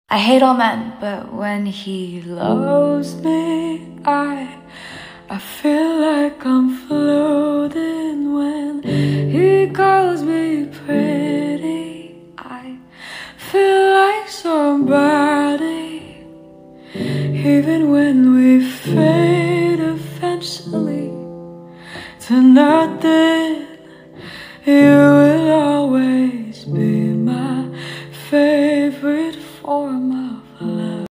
I hate all men, but when he loves me, I feel like I'm floating. When he calls me pretty, I feel like somebody. Even when we fade eventually to nothing, you